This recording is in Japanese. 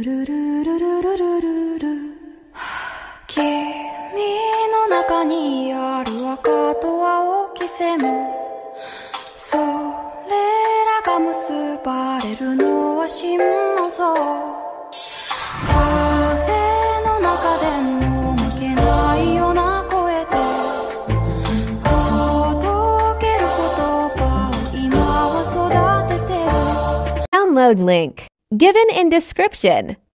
君の中にある赤と青き線それらが結ばれるのは真の像風の中でも負けないような声で届ける言葉を今は育ててる Download link given in description.